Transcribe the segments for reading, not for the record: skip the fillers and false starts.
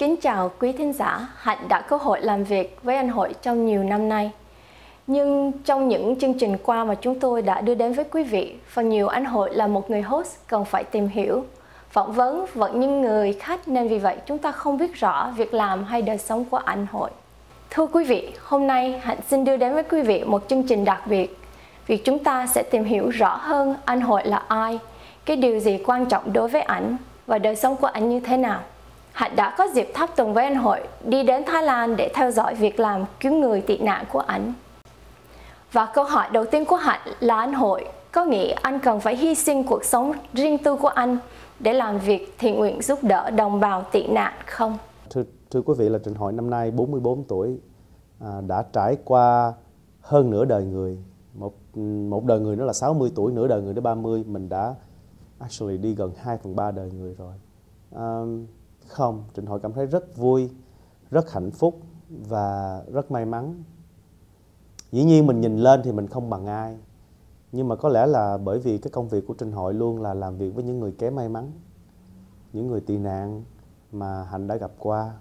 Kính chào quý thính giả, Hạnh đã có hội làm việc với anh Hội trong nhiều năm nay. Nhưng trong những chương trình qua mà chúng tôi đã đưa đến với quý vị, phần nhiều anh Hội là một người host cần phải tìm hiểu, phỏng vấn vẫn những người khách, nên vì vậy chúng ta không biết rõ việc làm hay đời sống của anh Hội. Thưa quý vị, hôm nay Hạnh xin đưa đến với quý vị một chương trình đặc biệt. Việc chúng ta sẽ tìm hiểu rõ hơn anh Hội là ai, cái điều gì quan trọng đối với ảnh và đời sống của ảnh như thế nào. Hạnh đã có dịp tháp tùng với anh Hội đi đến Thái Lan để theo dõi việc làm cứu người tị nạn của ảnh. Và câu hỏi đầu tiên của Hạnh là anh Hội có nghĩ anh cần phải hy sinh cuộc sống riêng tư của anh để làm việc thiện nguyện giúp đỡ đồng bào tị nạn không? Thưa quý vị, là Trinh Hoi năm nay 44 tuổi, đã trải qua hơn nửa đời người. Một đời người nó là 60 tuổi, nửa đời người nó 30. Mình đã actually đi gần 2/3 đời người rồi. Không, Trinh Hoi cảm thấy rất vui, rất hạnh phúc và rất may mắn. Dĩ nhiên mình nhìn lên thì mình không bằng ai, nhưng mà có lẽ là bởi vì cái công việc của Trinh Hoi luôn là làm việc với những người kém may mắn, những người tị nạn mà Hạnh đã gặp qua,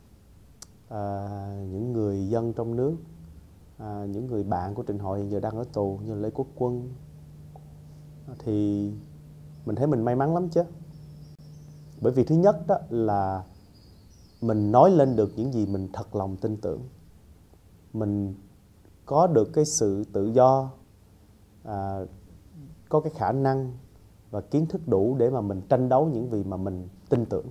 những người dân trong nước, những người bạn của Trinh Hoi hiện giờ đang ở tù như Lê Quốc Quân, thì mình thấy mình may mắn lắm chứ. Bởi vì thứ nhất đó là mình nói lên được những gì mình thật lòng tin tưởng. Mình có được cái sự tự do, có cái khả năng và kiến thức đủ để mà mình tranh đấu những gì mà mình tin tưởng.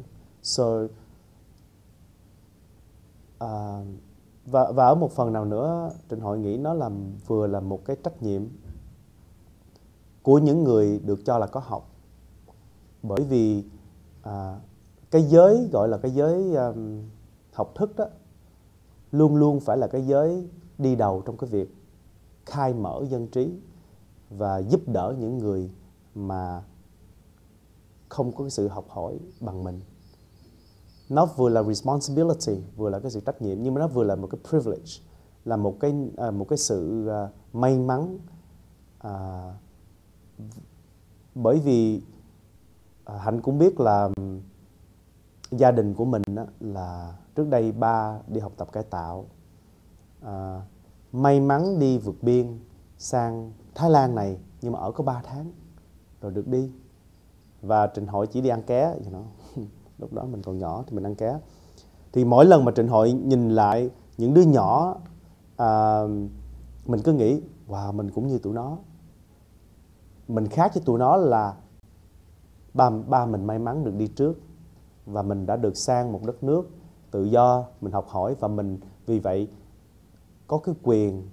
Và ở một phần nào nữa, Trinh Hoi nghĩ nó vừa là một cái trách nhiệm của những người được cho là có học. Bởi vì cái giới gọi là cái giới học thức đó luôn luôn phải là cái giới đi đầu trong cái việc khai mở dân trí và giúp đỡ những người mà không có cái sự học hỏi bằng mình. Nó vừa là responsibility, vừa là cái sự trách nhiệm, nhưng mà nó vừa là một cái privilege, là một cái sự may mắn. Bởi vì Hạnh cũng biết là gia đình của mình là trước đây ba đi học tập cải tạo, may mắn đi vượt biên sang Thái Lan này, nhưng mà ở có 3 tháng rồi được đi. Và Trinh Hoi chỉ đi ăn ké, lúc đó mình còn nhỏ thì mình ăn ké. Thì mỗi lần mà Trinh Hoi nhìn lại những đứa nhỏ, mình cứ nghĩ wow, mình cũng như tụi nó. Mình khác với tụi nó là ba mình may mắn được đi trước, và mình đã được sang một đất nước tự do, mình học hỏi, và mình vì vậy có cái quyền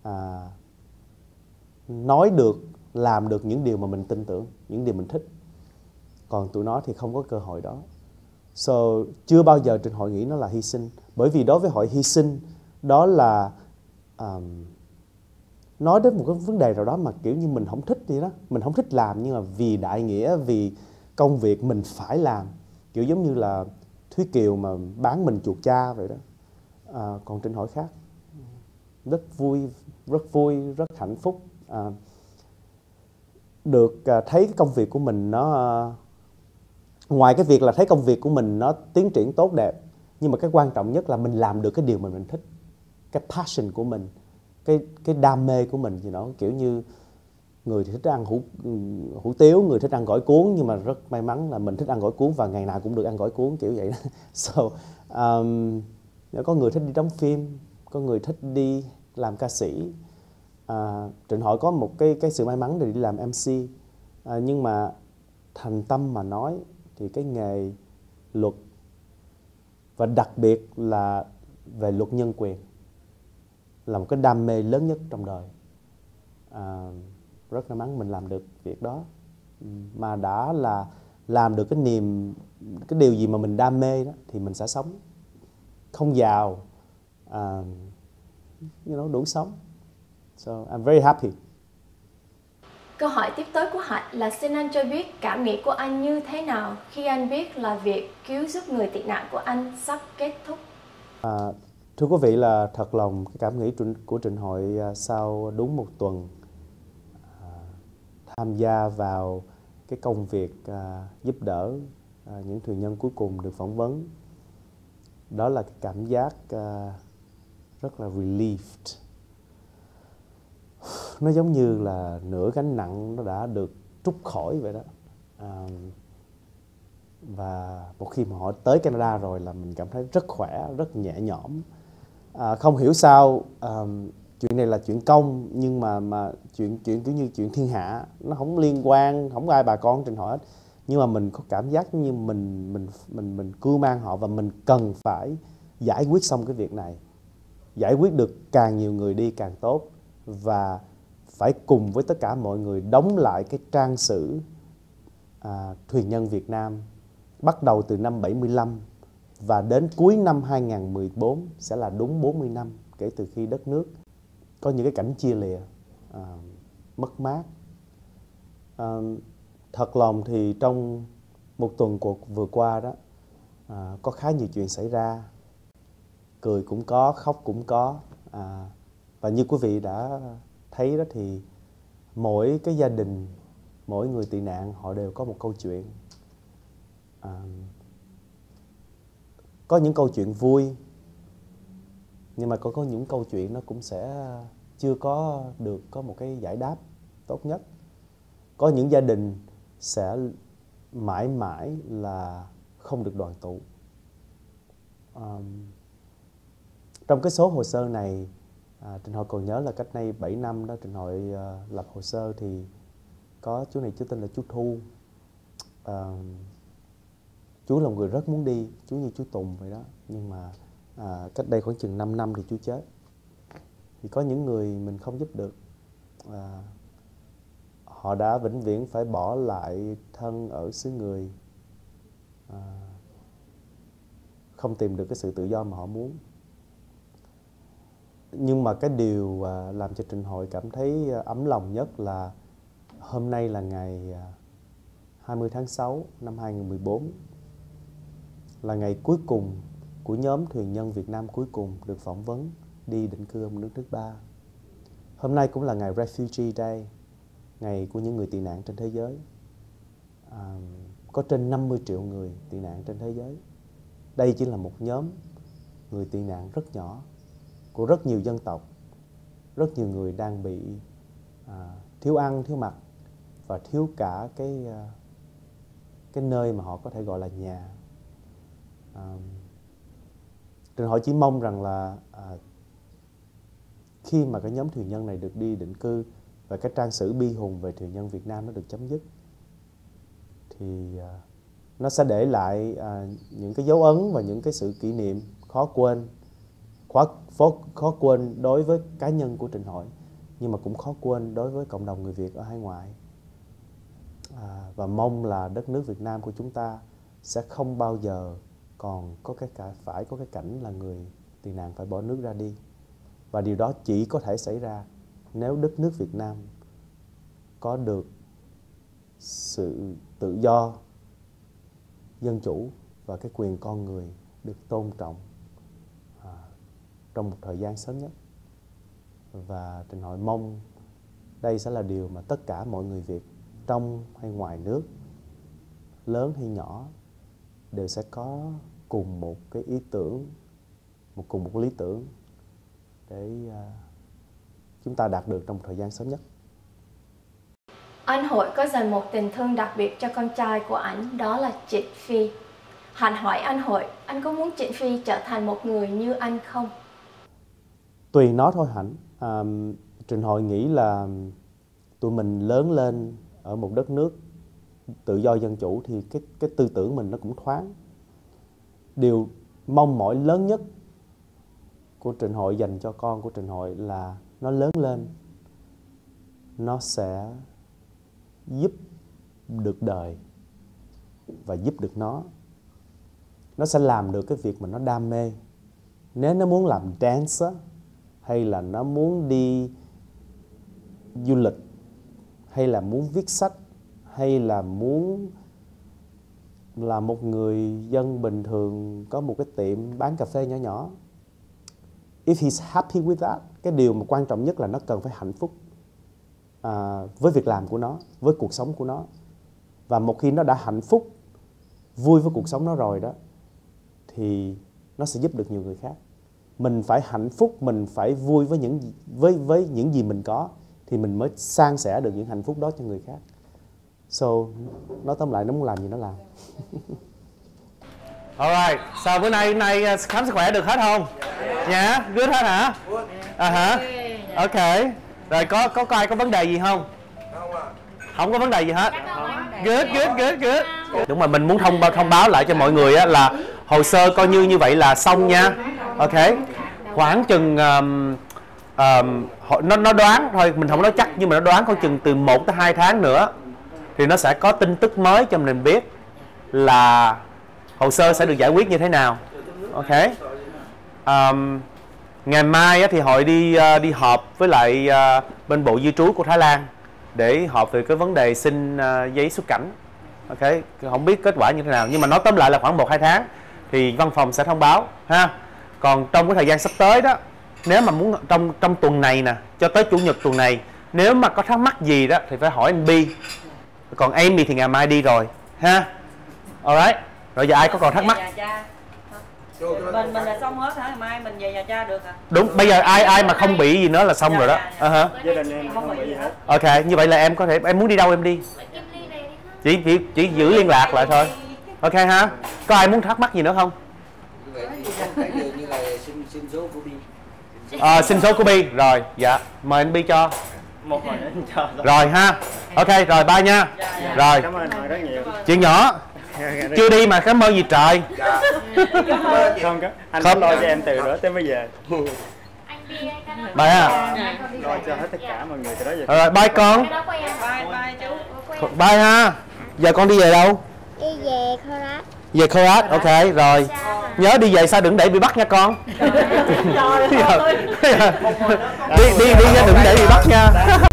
nói được, làm được những điều mà mình tin tưởng, những điều mình thích. Còn tụi nó thì không có cơ hội đó. Chưa bao giờ Trinh Hoi nghĩ nó là hy sinh. Bởi vì đối với Hội, hy sinh đó là nói đến một cái vấn đề nào đó mà kiểu như mình không thích vậy đó. Mình không thích làm, nhưng mà vì đại nghĩa, vì công việc mình phải làm. Kiểu giống như là Thúy Kiều mà bán mình chuột cha vậy đó. Còn Trinh Hoi khác. Rất vui, rất hạnh phúc. Được thấy cái công việc của mình nó... Ngoài cái việc là thấy công việc của mình nó tiến triển tốt đẹp, nhưng mà cái quan trọng nhất là mình làm được cái điều mà mình thích. Cái passion của mình, cái đam mê của mình thì nó kiểu như người thì thích ăn hủ tiếu, người thích ăn gỏi cuốn, nhưng mà rất may mắn là mình thích ăn gỏi cuốn và ngày nào cũng được ăn gỏi cuốn kiểu vậy đó. Có người thích đi đóng phim, có người thích đi làm ca sĩ. Trinh Hoi có một cái sự may mắn để đi làm MC, nhưng mà thành tâm mà nói thì cái nghề luật, và đặc biệt là về luật nhân quyền, là một cái đam mê lớn nhất trong đời. Rất may mắn mình làm được việc đó, mà đã là làm được cái điều gì mà mình đam mê đó, thì mình sẽ sống không giàu, đủ sống. So I'm very happy. Câu hỏi tiếp tới của Hạnh là xin anh cho biết cảm nghĩ của anh như thế nào khi anh biết là việc cứu giúp người tị nạn của anh sắp kết thúc. Thưa quý vị, là thật lòng cái cảm nghĩ của Trinh Hoi sau đúng 1 tuần tham gia vào cái công việc giúp đỡ những thuyền nhân cuối cùng được phỏng vấn, đó là cái cảm giác rất là relieved. Nó giống như là nửa gánh nặng nó đã được trút khỏi vậy đó. Và một khi mà họ tới Canada rồi là mình cảm thấy rất khỏe, rất nhẹ nhõm. Không hiểu sao chuyện này là chuyện công, nhưng mà chuyện kiểu như chuyện thiên hạ, nó không liên quan, không ai bà con Trinh Hoi hết. Nhưng mà mình có cảm giác như mình cưu mang họ, và mình cần phải giải quyết xong cái việc này, giải quyết được càng nhiều người đi càng tốt, và phải cùng với tất cả mọi người đóng lại cái trang sử thuyền nhân Việt Nam bắt đầu từ năm 75 và đến cuối năm 2014 sẽ là đúng 40 năm kể từ khi đất nước có những cái cảnh chia lìa, mất mát. Thật lòng thì trong một tuần cuộc vừa qua đó, có khá nhiều chuyện xảy ra, cười cũng có, khóc cũng có. Và như quý vị đã thấy đó thì mỗi cái gia đình, mỗi người tị nạn họ đều có một câu chuyện. Có những câu chuyện vui, nhưng mà có những câu chuyện nó cũng sẽ chưa có được có một cái giải đáp tốt nhất. Có những gia đình sẽ mãi mãi là không được đoàn tụ. Trong cái số hồ sơ này, Trinh Hoi còn nhớ là cách đây 7 năm đó, Trinh Hoi lập hồ sơ thì có chú này, chú tên là chú Thu. Chú là một người rất muốn đi, chú như chú Tùng vậy đó. Nhưng mà cách đây khoảng chừng 5 năm thì chú chết. Thì có những người mình không giúp được. Họ đã vĩnh viễn phải bỏ lại thân ở xứ người, không tìm được cái sự tự do mà họ muốn. Nhưng mà cái điều làm cho Trinh Hoi cảm thấy ấm lòng nhất là hôm nay là ngày 20 tháng 6 năm 2014, là ngày cuối cùng của nhóm thuyền nhân Việt Nam cuối cùng được phỏng vấn đi định cư ở một nước thứ ba. Hôm nay cũng là ngày refugee day, ngày của những người tị nạn trên thế giới. Có trên 50 triệu người tị nạn trên thế giới. Đây chỉ là một nhóm người tị nạn rất nhỏ của rất nhiều dân tộc. Rất nhiều người đang bị thiếu ăn, thiếu mặc và thiếu cả cái nơi mà họ có thể gọi là nhà. Trinh Hoi chỉ mong rằng là khi mà cái nhóm thuyền nhân này được đi định cư và cái trang sử bi hùng về thuyền nhân Việt Nam nó được chấm dứt, thì nó sẽ để lại những cái dấu ấn và những cái sự kỷ niệm khó quên đối với cá nhân của Trinh Hoi, nhưng mà cũng khó quên đối với cộng đồng người Việt ở hải ngoại. Và mong là đất nước Việt Nam của chúng ta sẽ không bao giờ còn phải có cái cảnh là người tị nạn phải bỏ nước ra đi. Và điều đó chỉ có thể xảy ra nếu đất nước Việt Nam có được sự tự do, dân chủ và cái quyền con người được tôn trọng trong một thời gian sớm nhất. Và Trinh Hoi mong đây sẽ là điều mà tất cả mọi người Việt trong hay ngoài nước, lớn hay nhỏ, đều sẽ có cùng một cái ý tưởng, cùng một lý tưởng để chúng ta đạt được trong một thời gian sớm nhất. Anh Hội có dành một tình thương đặc biệt cho con trai của anh, đó là Trịnh Phi. Hạnh hỏi anh Hội, anh có muốn Trịnh Phi trở thành một người như anh không? Tùy nó thôi Hạnh. Trinh Hoi nghĩ là tụi mình lớn lên ở một đất nước tự do dân chủ thì cái tư tưởng mình nó cũng thoáng. Điều mong mỏi lớn nhất của Trinh Hoi dành cho con của Trinh Hoi là nó lớn lên, nó sẽ giúp được đời và giúp được nó. Nó sẽ làm được cái việc mà nó đam mê. Nếu nó muốn làm dancer, hay là nó muốn đi du lịch, hay là muốn viết sách, hay là muốn là một người dân bình thường có một cái tiệm bán cà phê nhỏ nhỏ, if he's happy with that, cái điều mà quan trọng nhất là nó cần phải hạnh phúc với việc làm của nó, với cuộc sống của nó. Và một khi nó đã hạnh phúc, vui với cuộc sống nó rồi đó, thì nó sẽ giúp được nhiều người khác. Mình phải hạnh phúc, mình phải vui với những gì mình có thì mình mới san sẻ được những hạnh phúc đó cho người khác. So, nói tóm lại, nó muốn làm gì nó làm. Alright, so bữa nay khám sức khỏe được hết không? Dạ, good hết hả? Hả? Ok. Rồi có ai có vấn đề gì không? Không có vấn đề gì hết. Good. Đúng rồi, mình muốn thông báo lại cho mọi người á, là hồ sơ coi như vậy là xong nha. Ok. Khoảng chừng nó đoán thôi, mình không nói chắc, nhưng mà nó đoán khoảng chừng từ 1 tới 2 tháng nữa thì nó sẽ có tin tức mới cho mình biết là hồ sơ sẽ được giải quyết như thế nào. Ok. Ngày mai á, thì hội đi họp với lại bên Bộ Di trú của Thái Lan để họp về cái vấn đề xin giấy xuất cảnh. Ok, không biết kết quả như thế nào, nhưng mà nói tóm lại là khoảng 1-2 tháng thì văn phòng sẽ thông báo ha. Còn trong cái thời gian sắp tới đó, nếu mà muốn trong tuần này nè cho tới chủ nhật tuần này, nếu mà có thắc mắc gì đó thì phải hỏi anh Bi. Còn Amy thì ngày mai đi rồi ha. Alright. Rồi giờ ai có còn thắc mắc? Mình là xong hết hả? Ngày mai mình về nhà cha được hả? Đúng, bây giờ ai mà không bị gì nữa là xong rồi đó. Gia đình em không bị gì hết. Ok, như vậy là em có thể, em muốn đi đâu em đi. Chỉ giữ liên lạc lại thôi. Ok ha. Có ai muốn thắc mắc gì nữa không? Như là xin số của Bi. Xin số của Bi. Rồi, dạ. Mời anh Bi cho. Một hồi nữa cho. Rồi ha. Ok, rồi bye nha. Rồi. Cảm ơn anh rất nhiều. Chuyện nhỏ. Chưa đi mà cảm ơn gì trời. Không có. Anh không lo cho em từ đó tới bây giờ. Bye ha. Lo cho hết tất cả mọi người từ đó giờ. Rồi, bye con. Bye chú. Bye ha. Giờ con đi về đâu? Đi về Khorat. Về Khorat, ok, rồi. Nhớ đi về sao đừng để bị bắt nha con. Đi nha, đừng để bị bắt nha.